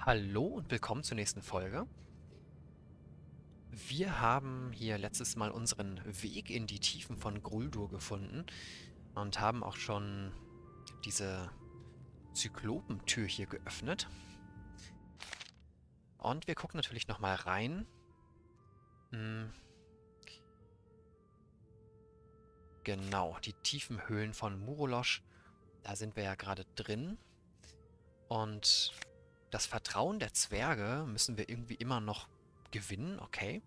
Hallo und willkommen zur nächsten Folge. Wir haben hier letztes Mal unseren Weg in die Tiefen von Gruldur gefunden und haben auch schon diese Zyklopentür hier geöffnet. Und wir gucken natürlich nochmal rein. Hm, genau, die tiefen Höhlen von Murolosch. Da sind wir ja gerade drin. Und das Vertrauen der Zwerge müssen wir irgendwie immer noch gewinnen, okay.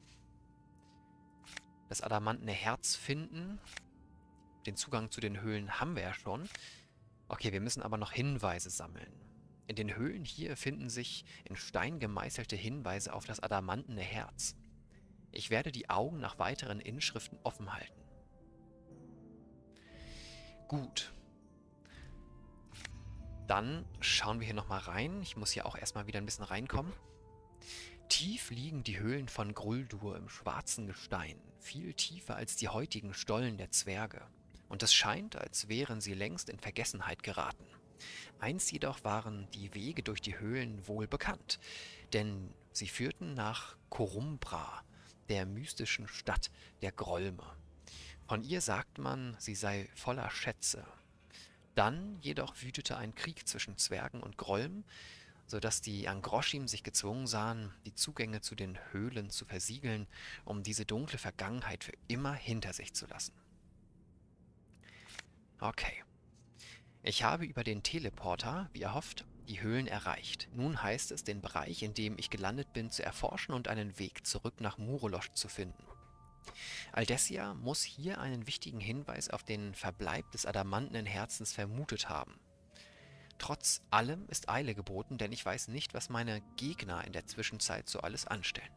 Das adamantene Herz finden. Den Zugang zu den Höhlen haben wir ja schon. Okay, wir müssen aber noch Hinweise sammeln. In den Höhlen hier finden sich in Stein gemeißelte Hinweise auf das adamantene Herz. Ich werde die Augen nach weiteren Inschriften offen halten. Gut. Dann schauen wir hier nochmal rein. Ich muss hier auch erstmal wieder ein bisschen reinkommen. Tief liegen die Höhlen von Gruldur im schwarzen Gestein, viel tiefer als die heutigen Stollen der Zwerge. Und es scheint, als wären sie längst in Vergessenheit geraten. Einst jedoch waren die Wege durch die Höhlen wohl bekannt, denn sie führten nach Korumbra, der mystischen Stadt der Grolme. Von ihr sagt man, sie sei voller Schätze. Dann jedoch wütete ein Krieg zwischen Zwergen und Grolmen, so dass die Angroschim sich gezwungen sahen, die Zugänge zu den Höhlen zu versiegeln, um diese dunkle Vergangenheit für immer hinter sich zu lassen. Okay. Ich habe über den Teleporter, wie erhofft, die Höhlen erreicht. Nun heißt es, den Bereich, in dem ich gelandet bin, zu erforschen und einen Weg zurück nach Murolosch zu finden. Aldessia muss hier einen wichtigen Hinweis auf den Verbleib des adamantenen Herzens vermutet haben. Trotz allem ist Eile geboten, denn ich weiß nicht, was meine Gegner in der Zwischenzeit so alles anstellen.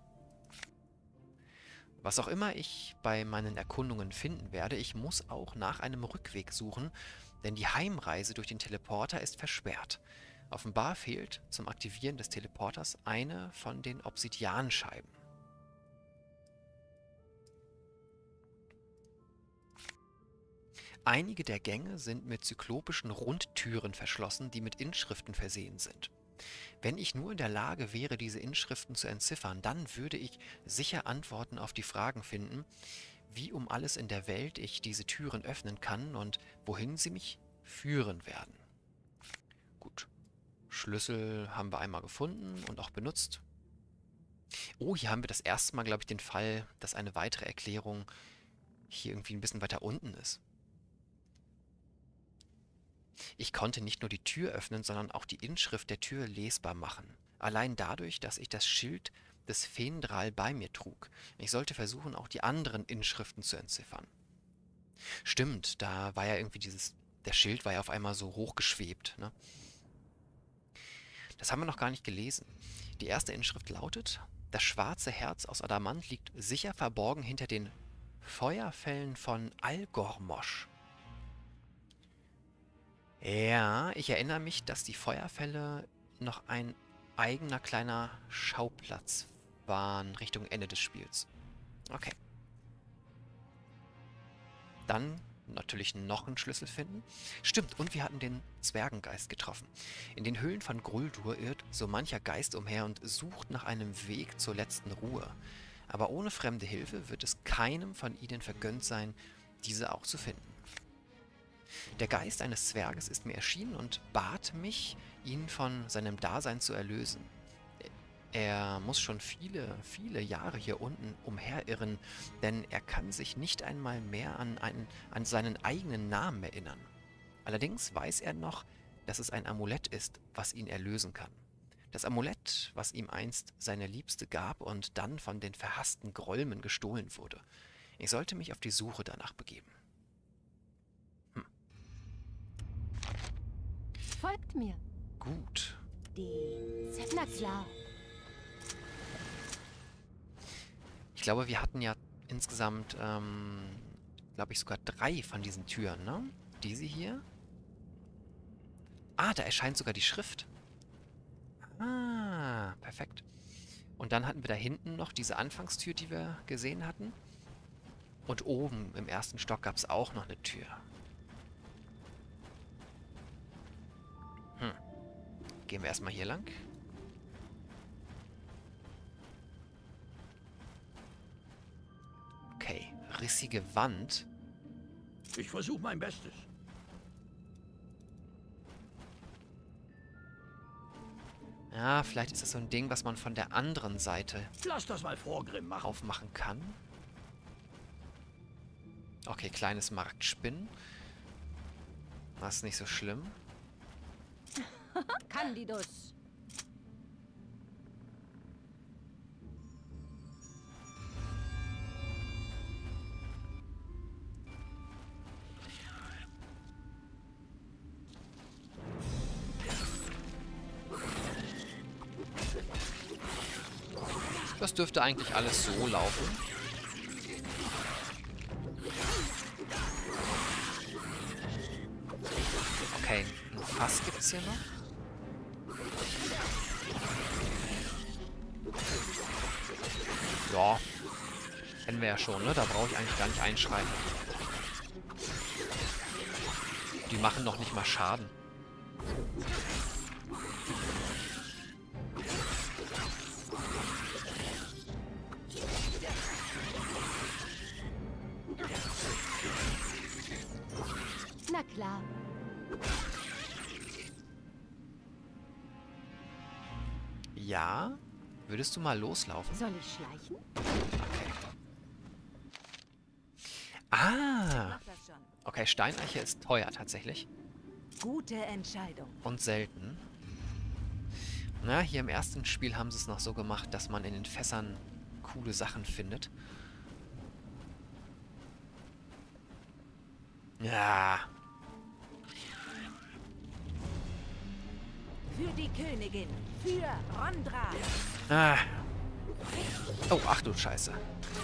Was auch immer ich bei meinen Erkundungen finden werde, ich muss auch nach einem Rückweg suchen, denn die Heimreise durch den Teleporter ist versperrt. Offenbar fehlt zum Aktivieren des Teleporters eine von den Obsidianscheiben. Einige der Gänge sind mit zyklopischen Rundtüren verschlossen, die mit Inschriften versehen sind. Wenn ich nur in der Lage wäre, diese Inschriften zu entziffern, dann würde ich sicher Antworten auf die Fragen finden, wie um alles in der Welt ich diese Türen öffnen kann und wohin sie mich führen werden. Gut. Schlüssel haben wir einmal gefunden und auch benutzt. Oh, hier haben wir das erste Mal, glaube ich, den Fall, dass eine weitere Erklärung hier irgendwie ein bisschen weiter unten ist. Ich konnte nicht nur die Tür öffnen, sondern auch die Inschrift der Tür lesbar machen. Allein dadurch, dass ich das Schild des Fendral bei mir trug. Ich sollte versuchen, auch die anderen Inschriften zu entziffern. Stimmt, da war ja irgendwie der Schild war ja auf einmal so hochgeschwebt, ne? Das haben wir noch gar nicht gelesen. Die erste Inschrift lautet: Das schwarze Herz aus Adamant liegt sicher verborgen hinter den Feuerfällen von Algormosch. Ja, ich erinnere mich, dass die Feuerfälle noch ein eigener kleiner Schauplatz waren Richtung Ende des Spiels. Okay. Dann natürlich noch einen Schlüssel finden. Stimmt, und wir hatten den Zwergengeist getroffen. In den Höhlen von Gruldur irrt so mancher Geist umher und sucht nach einem Weg zur letzten Ruhe. Aber ohne fremde Hilfe wird es keinem von ihnen vergönnt sein, diese auch zu finden. Der Geist eines Zwerges ist mir erschienen und bat mich, ihn von seinem Dasein zu erlösen. Er muss schon viele, viele Jahre hier unten umherirren, denn er kann sich nicht einmal mehr an seinen eigenen Namen erinnern. Allerdings weiß er noch, dass es ein Amulett ist, was ihn erlösen kann. Das Amulett, was ihm einst seine Liebste gab und dann von den verhassten Grolmen gestohlen wurde. Ich sollte mich auf die Suche danach begeben. Folgt mir. Gut. Na klar. Ich glaube, wir hatten ja insgesamt, glaube ich, sogar 3 von diesen Türen, ne? Diese hier. Ah, da erscheint sogar die Schrift. Ah, perfekt. Und dann hatten wir da hinten noch diese Anfangstür, die wir gesehen hatten. Und oben im ersten Stock gab es auch noch eine Tür. Gehen wir erstmal hier lang. rissige Wand. Ich versuche mein Bestes. Ja, vielleicht ist das so ein Ding, was man von der anderen Seite Lass das mal Vorgrimm machen. aufmachen kann. Okay, kleines Marktspinnen. Das ist nicht so schlimm. Candidus. Das dürfte eigentlich alles so laufen. Okay, ein Fass gibt es hier noch. Ja, kennen wir ja schon, ne? Da brauche ich eigentlich gar nicht einschreiten. Die machen noch nicht mal Schaden. Na klar. Ja? Würdest du mal loslaufen? Soll ich schleichen? Ah! Mach das schon. Okay, Steineiche ist teuer tatsächlich. Gute Entscheidung. Und selten. Na, hier im ersten Spiel haben sie es noch so gemacht, dass man in den Fässern coole Sachen findet. Ja. Für die Königin. Für Rondra. Ah. Oh, ach du Scheiße.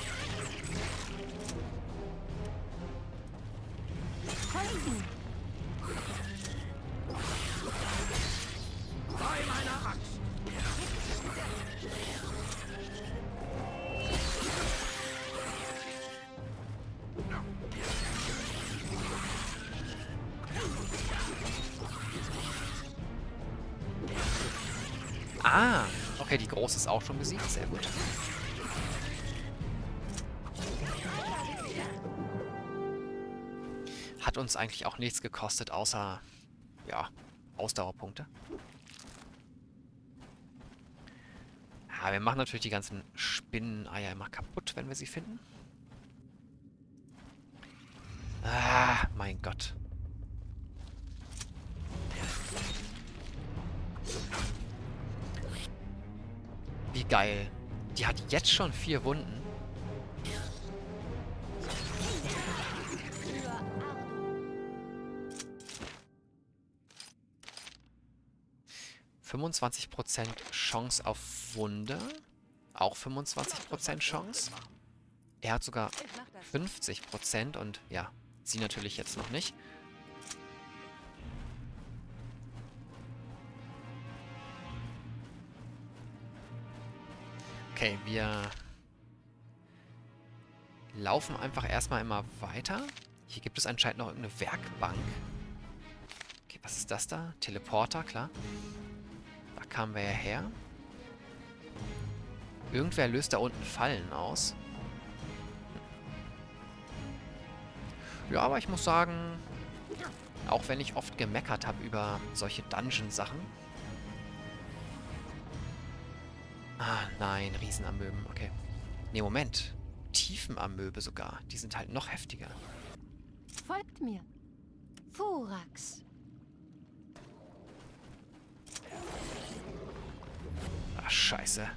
Folgen. Bei meiner Axt. Ah, okay, die Große ist auch schon besiegt. Sehr gut. Hat uns eigentlich auch nichts gekostet, außer, ja, Ausdauerpunkte. Ja, wir machen natürlich die ganzen Spinneneier immer kaputt, wenn wir sie finden. Ah, mein Gott. Wie geil. Die hat jetzt schon 4 Wunden. Für Ardo. 25% Chance auf Wunde. Auch 25% Chance. Er hat sogar Ich mach das. 50% und ja, sie natürlich jetzt noch nicht. Okay, wir laufen einfach erstmal immer weiter. Hier gibt es anscheinend noch irgendeine Werkbank. Okay, was ist das da? Teleporter, klar. Da kamen wir ja her. Irgendwer löst da unten Fallen aus. Ja, aber ich muss sagen, auch wenn ich oft gemeckert habe über solche Dungeon-Sachen. Ah, nein, Riesenamöben, okay. Nee, Moment. Tiefenamöbe sogar. Die sind halt noch heftiger. Folgt mir. Furax. Ah, scheiße.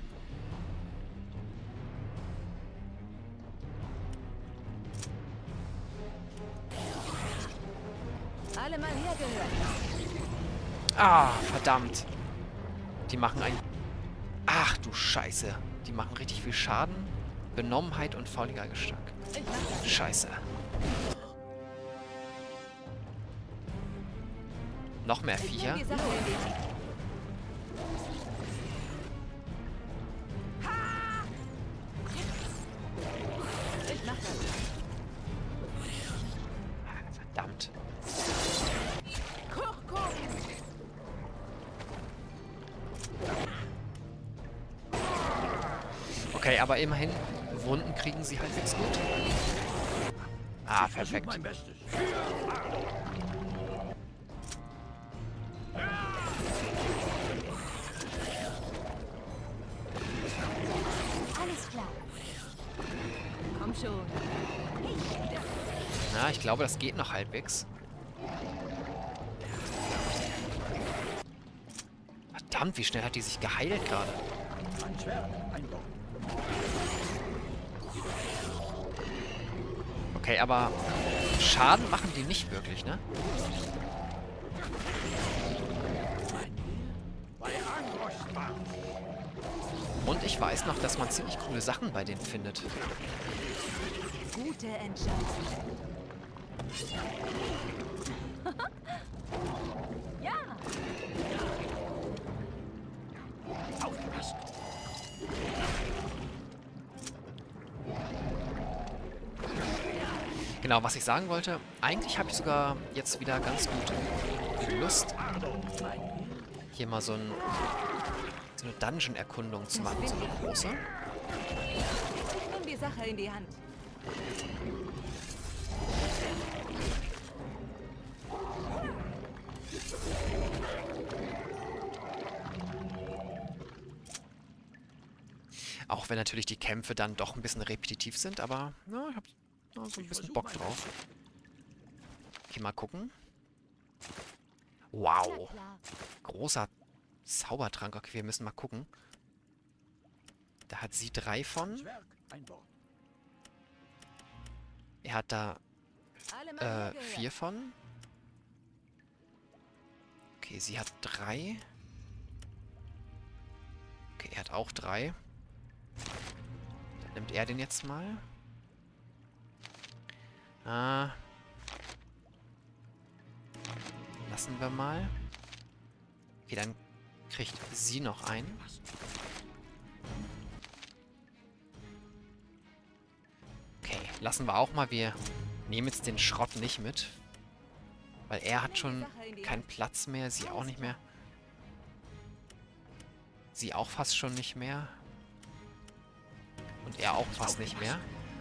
Alle mal hergehört. Ah, verdammt. Die machen ein... Ach du Scheiße. Die machen richtig viel Schaden. Benommenheit und fauliger Gestank. Ich mach das. Scheiße. Noch mehr Ich nehm Viecher. die Sache in die Hand. Ich mach das. Verdammt. Kurkum. Okay, aber immerhin, Wunden kriegen sie halbwegs gut. Ah, Ich versuche perfekt. mein Bestes. Alles klar. Komm schon. Na, ich glaube, das geht noch halbwegs. Verdammt, wie schnell hat die sich geheilt gerade. Ein Zwerg, ein Bock. Okay, aber Schaden machen die nicht wirklich, ne? Bei Angrosbar. Und ich weiß noch, dass man ziemlich coole Sachen bei denen findet. Gute Entscheidung. Ja. Aufgepasst. Genau, was ich sagen wollte, eigentlich habe ich sogar jetzt wieder ganz gut Lust, hier mal so eine Dungeon-Erkundung zu machen, so eine große. Nimm die Sache in die Hand. Auch wenn natürlich die Kämpfe dann doch ein bisschen repetitiv sind, aber ja, ich habe so ein bisschen Bock drauf. Okay, mal gucken. Na Wow, klar. großer Zaubertrank. Okay, wir müssen mal gucken. Da hat sie 3 von. Zwerg, ein Bock. Er hat da Alle mal 4 von. Okay, sie hat 3. Okay, er hat auch 3. Dann nimmt er den jetzt mal. Ah. Lassen wir mal. Okay, dann kriegt sie noch einen. Okay, lassen wir auch mal. Wir nehmen jetzt den Schrott nicht mit. Weil er hat schon keinen Platz mehr. Sie auch nicht mehr. Sie auch fast schon nicht mehr. Und er auch fast nicht mehr.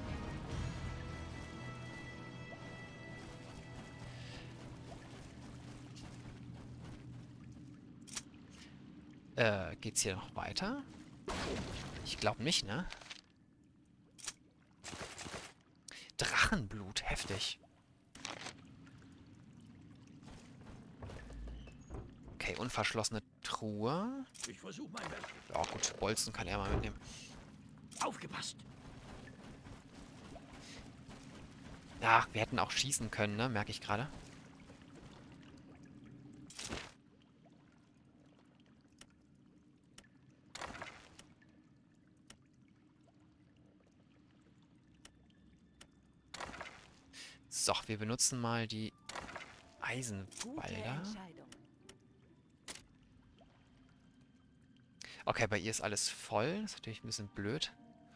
Geht's hier noch weiter? Ich glaube nicht, ne? Drachenblut, heftig. Okay, unverschlossene Truhe. Ich versuche mein Bestes. Ja gut, Bolzen kann er mal mitnehmen. Aufgepasst. Ja, wir hätten auch schießen können, ne? Merke ich gerade. So, wir benutzen mal die Gute Eisenwalder. Entscheidung. Okay, bei ihr ist alles voll. Das ist natürlich ein bisschen blöd.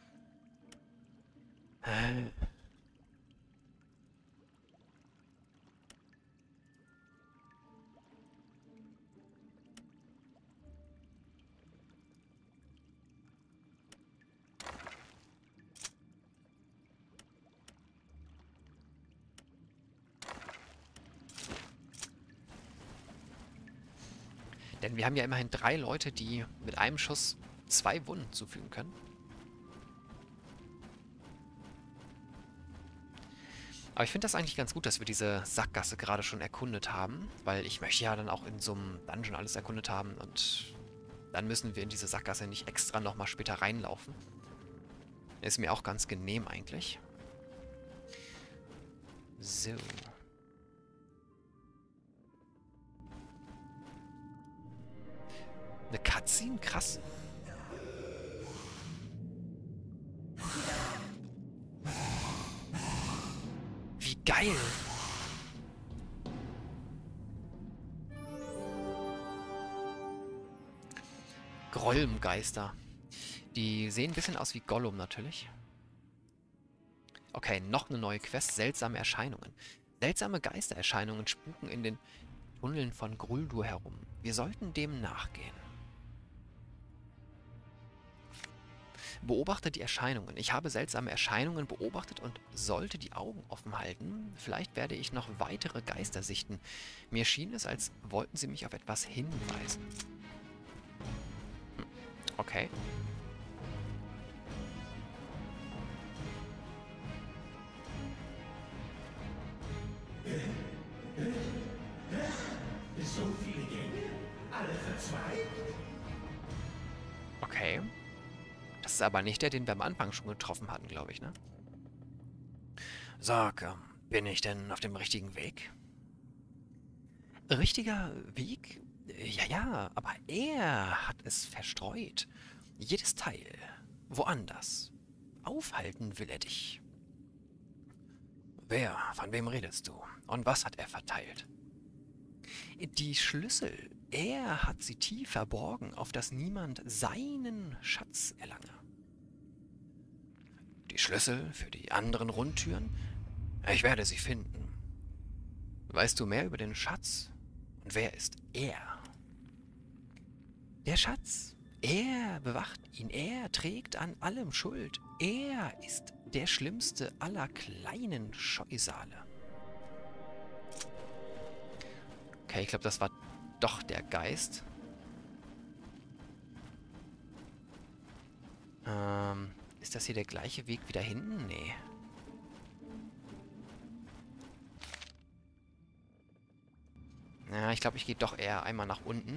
Denn wir haben ja immerhin 3 Leute, die mit einem Schuss 2 Wunden zufügen können. Aber ich finde das eigentlich ganz gut, dass wir diese Sackgasse gerade schon erkundet haben. Weil ich möchte ja dann auch in so einem Dungeon alles erkundet haben. Und dann müssen wir in diese Sackgasse nicht extra nochmal später reinlaufen. Ist mir auch ganz genehm eigentlich. So. Eine Cutscene? Krass. Wie geil. Grollmgeister. Die sehen ein bisschen aus wie Gollum natürlich. Okay, noch eine neue Quest. Seltsame Erscheinungen. Seltsame Geistererscheinungen spuken in den Tunneln von Gruldur herum. Wir sollten dem nachgehen. Beobachte die Erscheinungen. Ich habe seltsame Erscheinungen beobachtet und sollte die Augen offen halten. Vielleicht werde ich noch weitere Geister sichten. Mir schien es, als wollten sie mich auf etwas hinweisen. Okay. So viele Gänge? Alle verzweigt? Okay. Das ist aber nicht der, den wir am Anfang schon getroffen hatten, glaube ich, ne? Sag, bin ich denn auf dem richtigen Weg? Richtiger Weg? Ja, ja, aber er hat es verstreut. Jedes Teil. Woanders. Aufhalten will er dich. Wer? Von wem redest du? Und was hat er verteilt? Die Schlüssel. Er hat sie tief verborgen, auf dass niemand seinen Schatz erlange. Die Schlüssel für die anderen Rundtüren? Ich werde sie finden. Weißt du mehr über den Schatz? Und wer ist er? Der Schatz. Er bewacht ihn. Er trägt an allem Schuld. Er ist der schlimmste aller kleinen Scheusale. Okay, ich glaube, das war doch der Geist. Ist das hier der gleiche Weg wieder hinten? Nee. Ja, ich glaube, ich gehe doch eher einmal nach unten.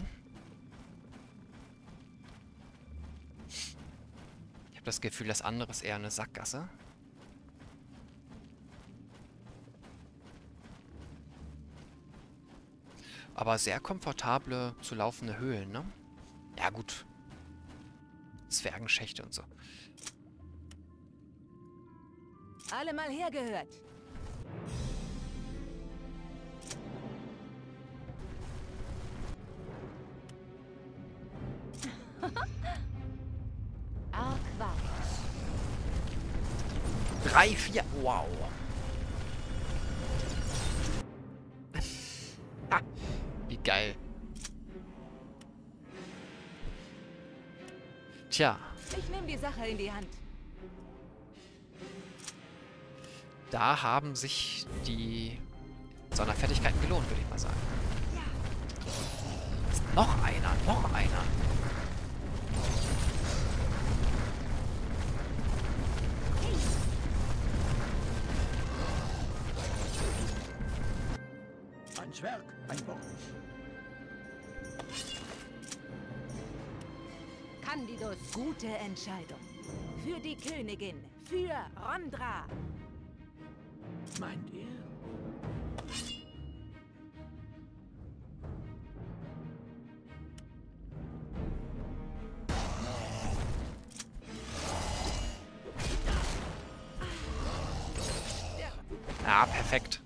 Ich habe das Gefühl, das andere ist eher eine Sackgasse. Aber sehr komfortable zu laufende Höhlen, ne? Ja, gut. Zwergenschächte und so. Alle mal hergehört. Arquarius. 3, 4. Wow. Ha, wie geil. Tja, Ich nehme die Sache in die Hand. da haben sich die Sonderfertigkeiten gelohnt, würde ich mal sagen. Ist noch einer, noch einer. Ein Zwerg, ein Wort. Candidus, gute Entscheidung. Für die Königin. Für Rondra. Meint ihr? Ja, perfekt.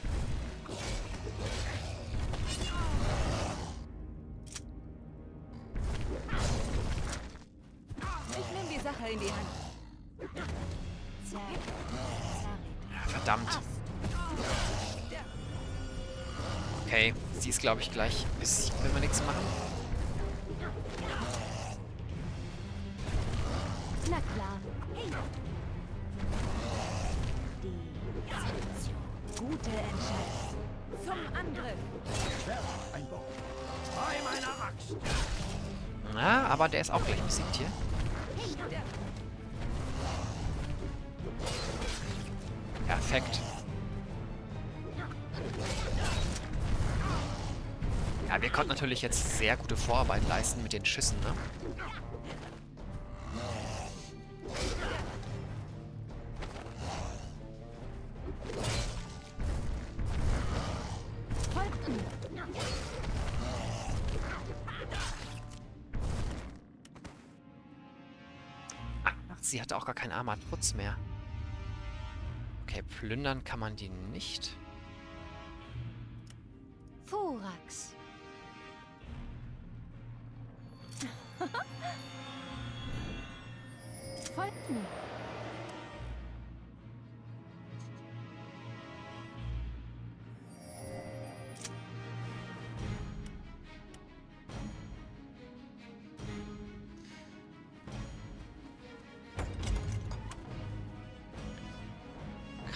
Ich nehme die Sache in die Hand. Ja, verdammt. Okay, sie ist, glaube ich, gleich besiegt, wenn wir nichts machen. Na klar. Die Exekution. Gute Entscheidung. Zum Angriff. Zwerg, ein Wort. Bei meiner Axt. Na, aber der ist auch gleich besiegt hier. Perfekt. Ja, wir konnten natürlich jetzt sehr gute Vorarbeit leisten mit den Schüssen, ne? Ach, sie hatte auch gar keinen Armbrutz mehr. Okay, plündern kann man die nicht. Thorax. Folgt mir.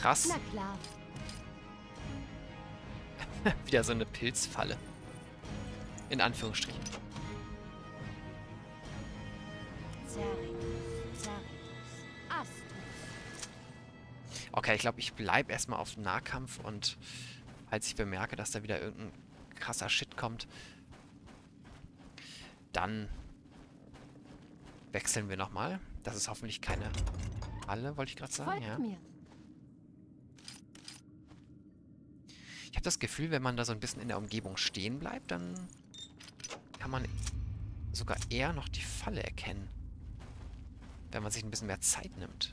Krass. Na klar. Wieder so eine Pilzfalle. In Anführungsstrichen. Cerritus, Cerritus, Astus. Okay, ich glaube, ich bleibe erstmal auf Nahkampf und als ich bemerke, dass da wieder irgendein krasser Shit kommt, dann wechseln wir nochmal. Das ist hoffentlich keine Falle, wollte ich gerade sagen. Folgt Ja. mir. Ich habe das Gefühl, wenn man da so ein bisschen in der Umgebung stehen bleibt, dann kann man sogar eher noch die Falle erkennen. Wenn man sich ein bisschen mehr Zeit nimmt.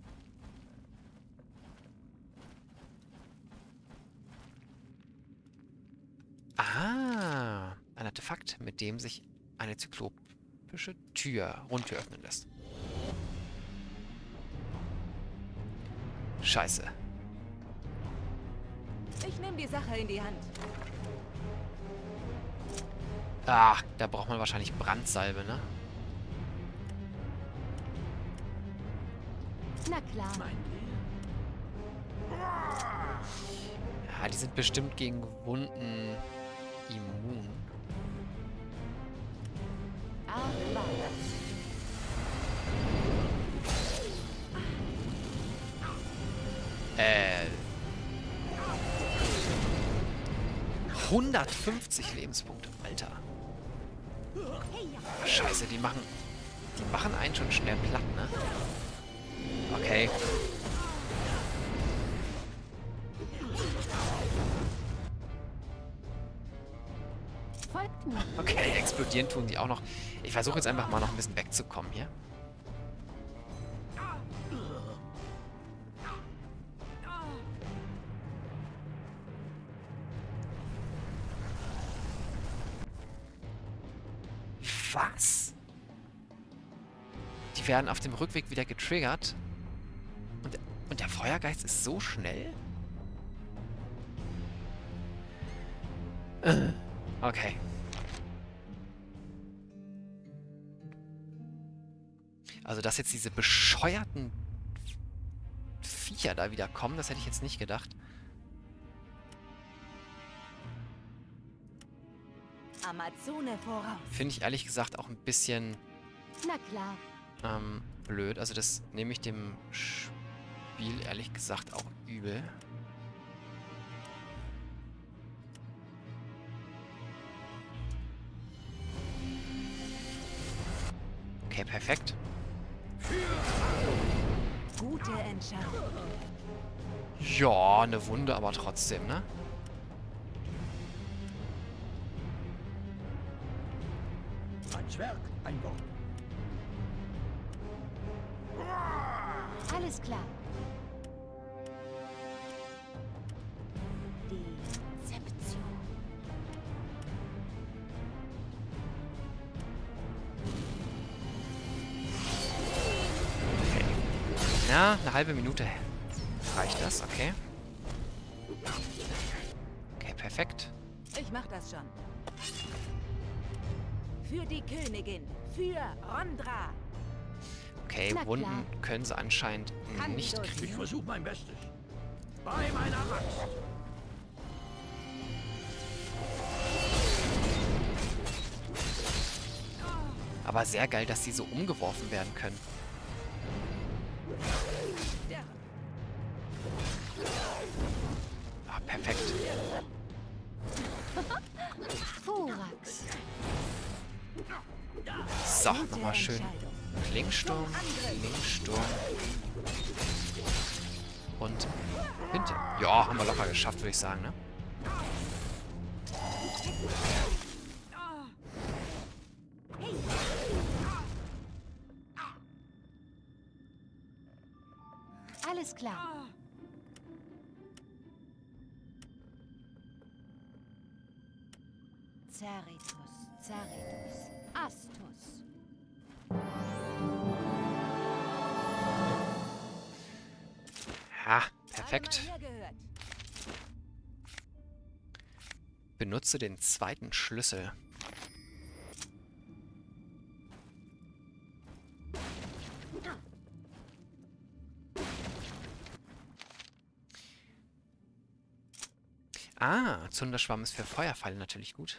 Ah, ein Artefakt, mit dem sich eine zyklopische Rundtür öffnen lässt. Scheiße. Ich nehme die Sache in die Hand. Ah, da braucht man wahrscheinlich Brandsalbe, ne? Na klar. Mein Deal. Ja, die sind bestimmt gegen Wunden immun. Arquatus. 150 Lebenspunkte, Alter. Scheiße, die machen einen schon schnell platt, ne? Okay. Folgt mir. Okay, explodieren tun die auch noch. Ich versuche jetzt einfach mal noch ein bisschen wegzukommen hier. Was? Die werden auf dem Rückweg wieder getriggert. Und der Feuergeist ist so schnell? Okay. Also, dass jetzt diese bescheuerten Viecher da wieder kommen, das hätte ich jetzt nicht gedacht. Amazone voraus. Finde ich ehrlich gesagt auch ein bisschen Na klar. blöd. Also das nehme ich dem Spiel ehrlich gesagt auch übel. Okay, perfekt. Gute Entscheidung. Ja, eine Wunde, aber trotzdem, ne? Ein Zwerg, ein Bock. Alles klar. Dezeption. Okay. Ja, eine halbe Minute reicht das, okay. Okay, perfekt. Ich mach das schon. Für die Königin. Für Rondra. Okay, Na klar. Wunden können sie anscheinend Kann nicht durch. Ich kriegen. versuche mein Bestes. Bei meiner Axt. Aber sehr geil, dass die so umgeworfen werden können. Ah, perfekt. Thorax. So, Gute nochmal schön. Entscheidung. Klingsturm, Klingsturm. Und hinter. Ja, haben wir locker geschafft, würde ich sagen, ne? Alles klar. Cerritus, Cerritus, Astus. Ja, perfekt. Einmal hergehört. Benutze den zweiten Schlüssel. Ah, Zunderschwamm ist für Feuerpfeile natürlich gut.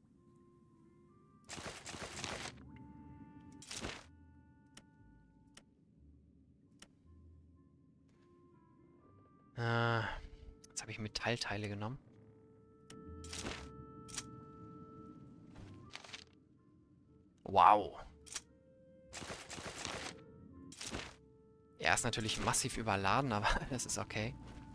Jetzt habe ich Metallteile genommen. Wow. Er ist natürlich massiv überladen, aber das ist okay.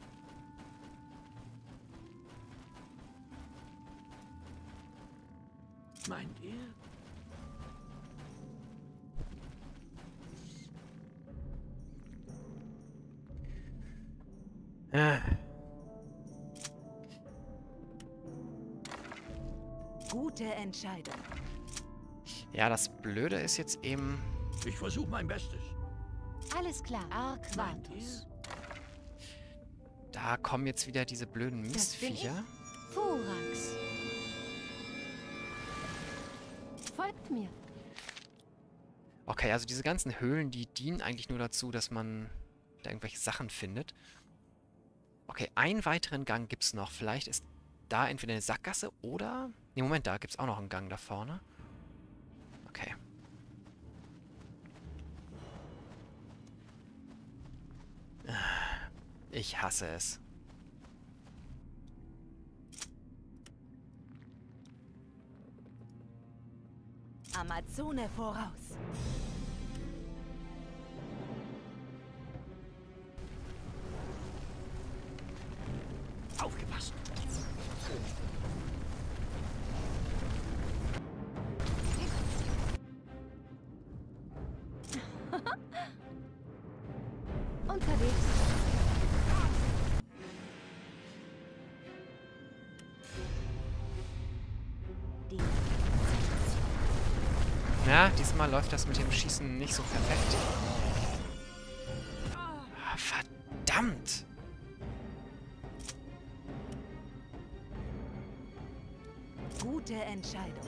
Meint ihr? Gute Entscheidung. Ja, das Blöde ist jetzt eben... Ich versuche mein Bestes. Alles klar. Meint ihr? Arquatus. Da kommen jetzt wieder diese blöden Das bin Mistviecher. Thorax. Folgt mir. Okay, also diese ganzen Höhlen, die dienen eigentlich nur dazu, dass man da irgendwelche Sachen findet. Okay, einen weiteren Gang gibt es noch. Vielleicht ist da entweder eine Sackgasse oder... Ne, Moment, da gibt es auch noch einen Gang da vorne. Okay. Ich hasse es. Amazone voraus. Aufgepasst. Unterwegs. Die Ja, diesmal läuft das mit dem Schießen nicht so perfekt. Ah, verdammt! gute Entscheidung.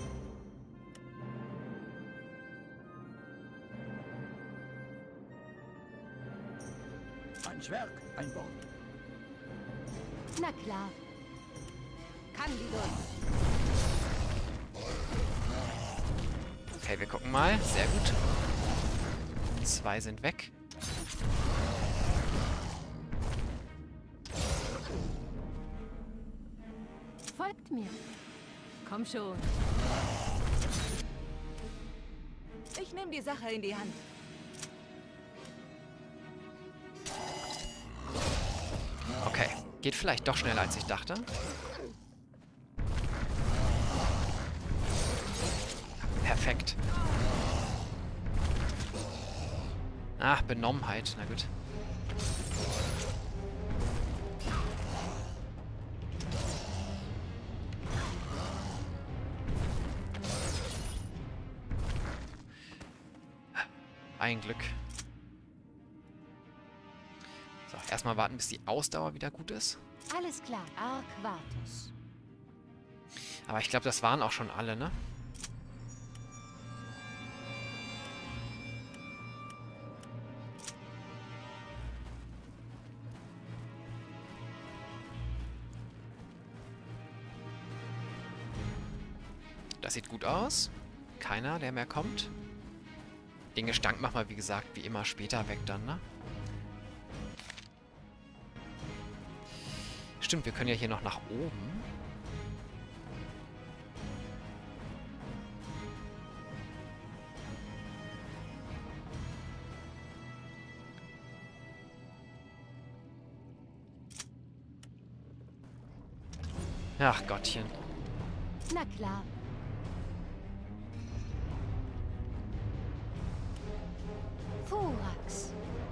Ein Zwerg, ein Wort. Na klar. Candidus. Okay, wir gucken mal. Sehr gut. 2 sind weg. Folgt mir. Komm schon. Ich nehme die Sache in die Hand. Okay, geht vielleicht doch schneller, als ich dachte. Perfekt. Ach, Benommenheit. Na gut. Ein Glück. So, erstmal warten, bis die Ausdauer wieder gut ist. Alles klar. Arquatus. Aber ich glaube, das waren auch schon alle, ne? Das sieht gut aus. Keiner, der mehr kommt. Den Gestank machen wir, wie gesagt, wie immer später weg dann, ne? Stimmt, wir können ja hier noch nach oben. Ach Gottchen. Na klar. Thorax.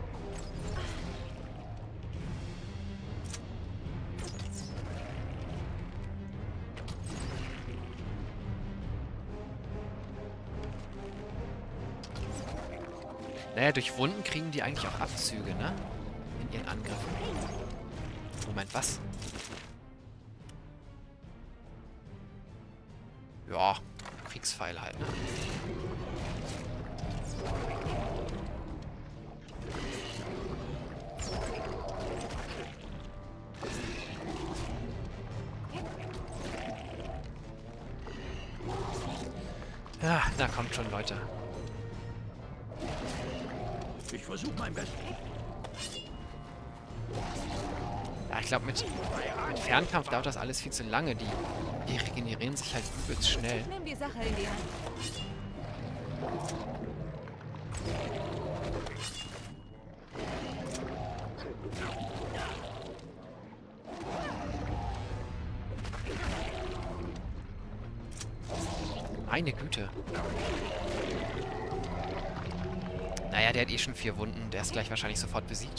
Naja, durch Wunden kriegen die eigentlich auch Abzüge, ne? In ihren Angriffen. Moment, was? Ja, Kriegspfeil halt, ne? Ah, na kommt schon, Leute. Ich versuche mein Bestes. Ja, ich glaube, mit Fernkampf dauert das alles viel zu lange. Die regenerieren sich halt übelst schnell. Ich nehme die Sache in die Hand. Meine Güte. Naja, der hat eh schon 4 Wunden. Der ist gleich wahrscheinlich sofort besiegt.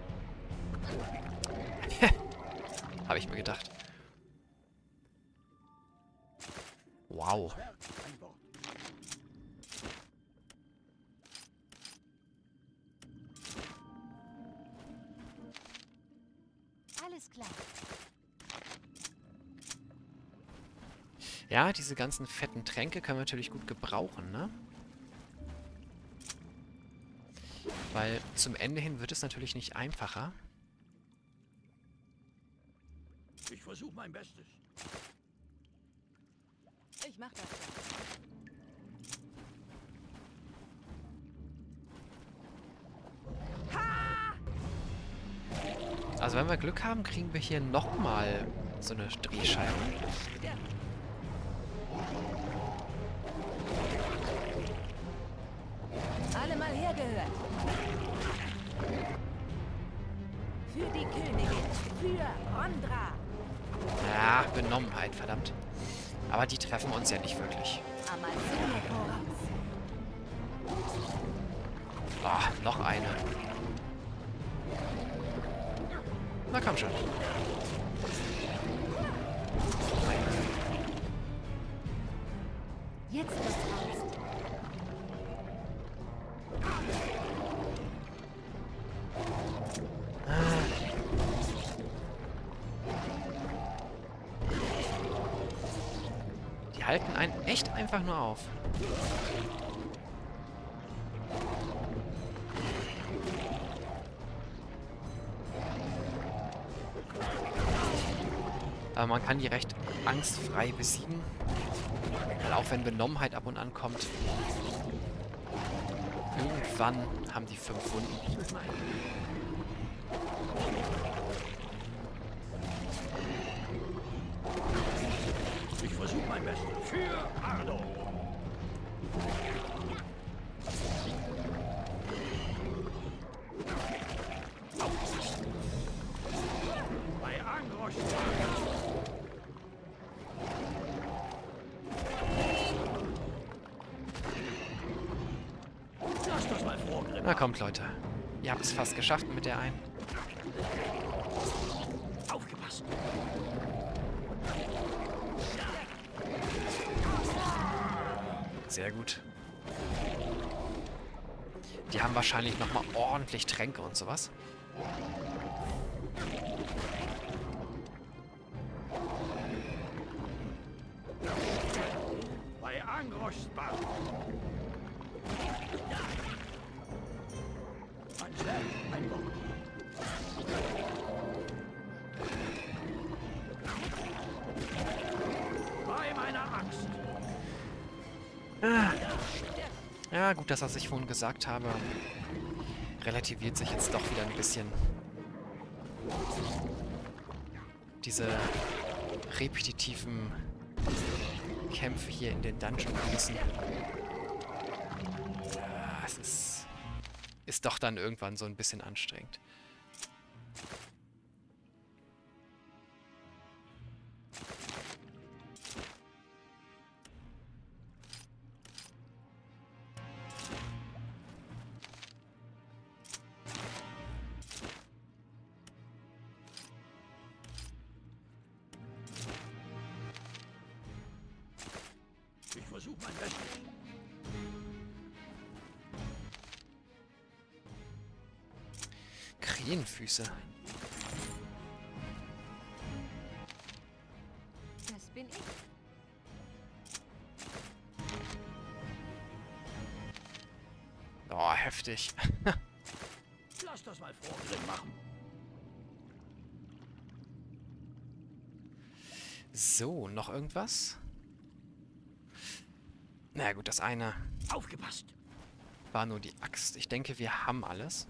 Habe ich mir gedacht. Wow. Ein Wort. Alles klar. Ja, diese ganzen fetten Tränke können wir natürlich gut gebrauchen, ne? Weil zum Ende hin wird es natürlich nicht einfacher. Ich versuche mein Bestes. Ich mach das schon. Also wenn wir Glück haben, kriegen wir hier nochmal so eine Drehscheibe. Alle mal hergehört. Für die Königin. Für Rondra. Ja, Benommenheit, verdammt. Aber die treffen uns ja nicht wirklich. Amazone voraus. Oh, noch eine. Na komm schon. Jetzt wird's ernst. Die halten einen echt einfach nur auf. Aber man kann die recht angstfrei besiegen. Weil auch wenn Benommenheit ab und an kommt, irgendwann haben die 5 Wunden. Ich versuche mein Bestes. Für Ardo. Bei Angrosch. Lass das mal vorgriffen. Na kommt, Leute. Ihr habt es fast geschafft mit der einen. Aufgepasst. Sehr gut. Die haben wahrscheinlich nochmal ordentlich Tränke und sowas. Bei Angroschbar. Ein Zwerg, ein Bock. Bei meiner Axt. Ja, gut, das, was ich vorhin gesagt habe, relativiert sich jetzt doch wieder ein bisschen. Diese repetitiven Kämpfe hier in den Dungeon-Kulissen. Ja, es ist doch dann irgendwann so ein bisschen anstrengend. Ich versuche mein Bestes. Krähenfüße. Das bin ich. Oh, heftig. Lass das mal vorgriffen machen. So, noch irgendwas? Na gut, das eine Aufgepasst! war nur die Axt. Ich denke, wir haben alles.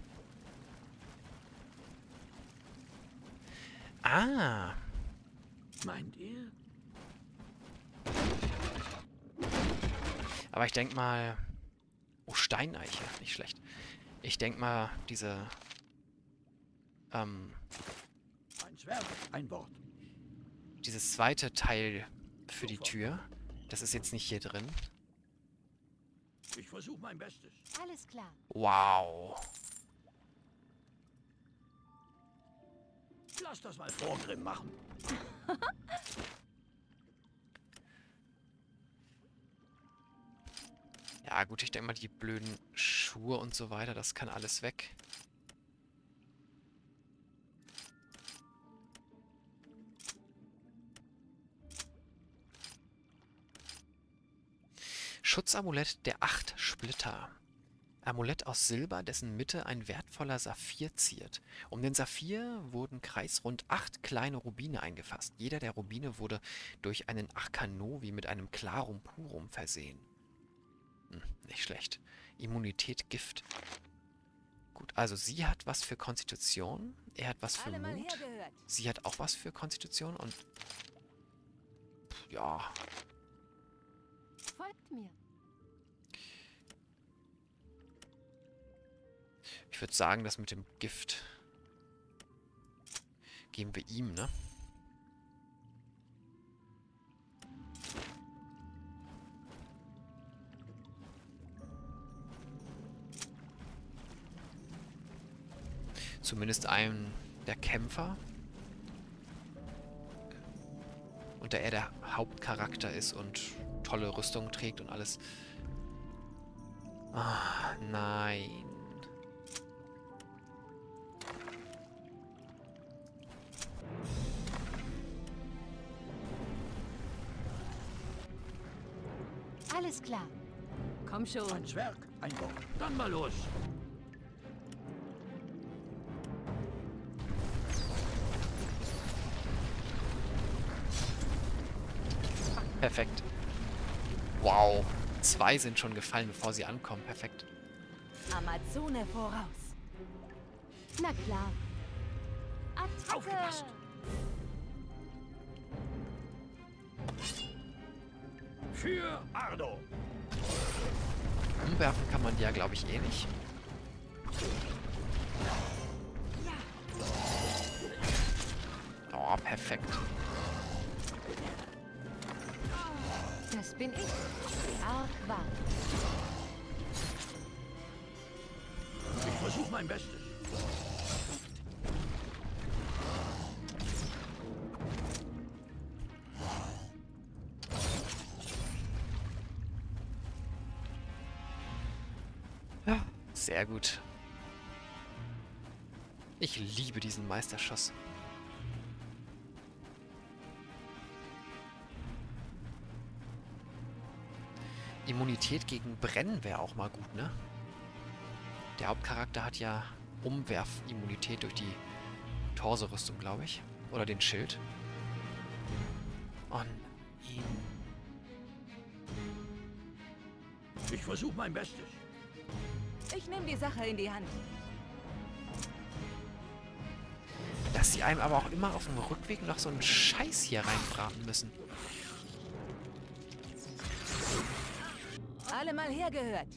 Ah, Meint ihr? aber ich denke mal... Oh, Steineiche, nicht schlecht. Ich denke mal, diese... Ein Zwerg, ein Wort. dieses zweite Teil für die Tür, das ist jetzt nicht hier drin. Ich versuche mein Bestes. Alles klar. Wow. Lass das mal vor Grimm machen. Ja gut, ich denke mal, die blöden Schuhe und so weiter, das kann alles weg. Schutzamulett der 8 Splitter. Amulett aus Silber, dessen Mitte ein wertvoller Saphir ziert. Um den Saphir wurden kreisrund 8 kleine Rubine eingefasst. Jeder der Rubine wurde durch einen Arcanovi mit einem Clarum Purum versehen. Nicht schlecht. Immunität Gift. Gut, also sie hat was für Konstitution. Er hat was für Alle mal Mut. hergehört. Sie hat auch was für Konstitution und... Ja, Folgt mir. ich würde sagen, das mit dem Gift geben wir ihm, ne? Zumindest einem der Kämpfer. Und da er der Hauptcharakter ist und tolle Rüstung trägt und alles. Ah, nein. Alles klar. Komm schon. Ein Zwerg, ein Wort. Dann mal los. Perfekt. Wow. 2 sind schon gefallen, bevor sie ankommen. Perfekt. Amazone voraus. Na klar. Attacke! Aufgepasst. Für Ardo. Umwerfen kann man die ja, glaube ich, eh nicht. Oh, perfekt. Das bin ich. Argwahn. Ich versuche mein Bestes. Ja, sehr gut. Ich liebe diesen Meisterschuss. Immunität gegen Brennen wäre auch mal gut, ne? Der Hauptcharakter hat ja Umwerfimmunität durch die Torso-Rüstung, glaube ich. Oder den Schild. On ihn. Ich versuche mein Bestes. Ich nehme die Sache in die Hand. Dass sie einem aber auch immer auf dem Rückweg noch so einen Scheiß hier reinbraten müssen. Alle mal hergehört.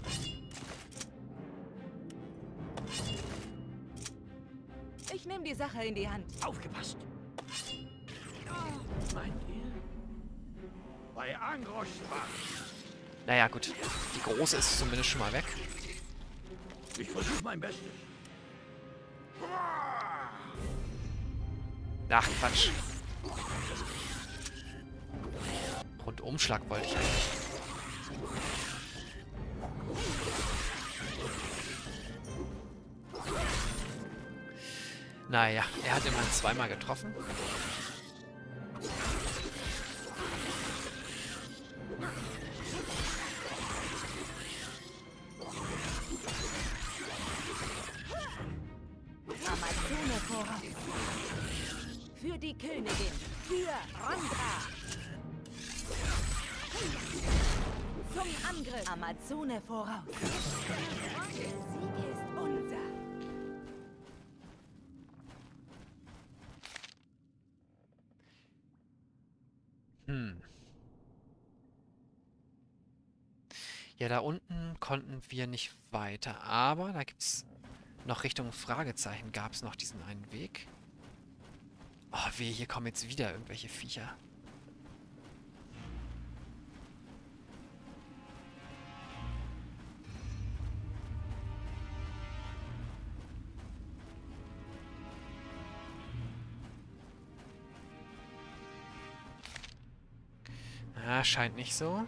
Ich nehme die Sache in die Hand. Aufgepasst. Meint ihr? Bei Angrosch war. Naja, gut. Die große ist zumindest schon mal weg. Ich versuche mein Bestes. Ach, Quatsch. Rundumschlag wollte ich eigentlich. Naja, er hat immerhin 2-mal getroffen. Amazone voraus. Für die Königin. Für Rondra. Zum Angriff! Amazone voraus! Der Sieg ist unser! Ja, da unten konnten wir nicht weiter, aber da gibt es noch Richtung Fragezeichen. Gab es noch diesen einen Weg? Oh, weh, hier kommen jetzt wieder irgendwelche Viecher. Ah, scheint nicht so.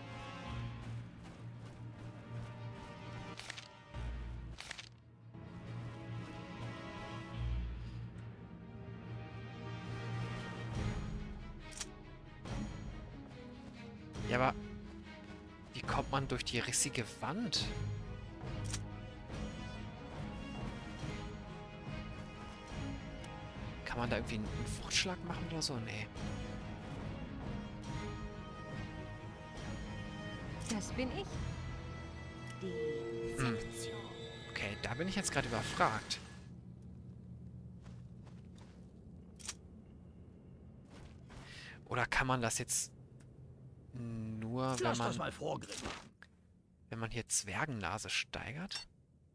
Ja, aber wie kommt man durch die rissige Wand? Kann man da irgendwie einen Fruchtschlag machen oder so? Nee. Das bin ich. Die Sektion. Okay, da bin ich jetzt gerade überfragt. Oder kann man das jetzt nur, wenn Lass das man, mal vorgriffen. wenn man hier Zwergennase steigert?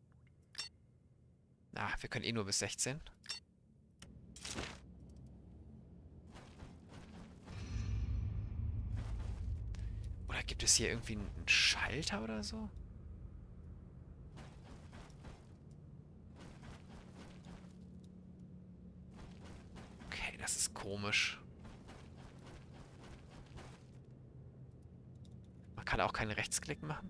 Ah, wir können eh nur bis 16. Oder gibt es hier irgendwie einen Schalter oder so? Okay, das ist komisch. Man kann auch keinen Rechtsklick machen.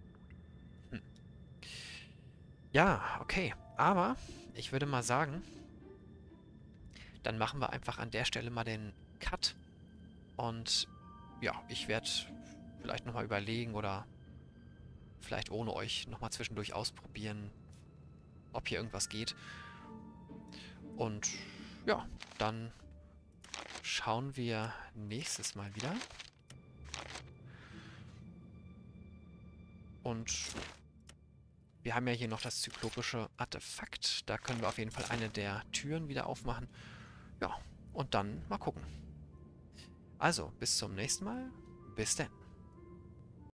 Ja, okay. Aber ich würde mal sagen, dann machen wir einfach an der Stelle mal den Cut. Und ja, ich werde vielleicht nochmal überlegen oder vielleicht ohne euch nochmal zwischendurch ausprobieren, ob hier irgendwas geht. Und ja, dann schauen wir nächstes Mal wieder. Und wir haben ja hier noch das zyklopische Artefakt. Da können wir auf jeden Fall eine der Türen wieder aufmachen. Ja, und dann mal gucken. Also, bis zum nächsten Mal. Bis dann.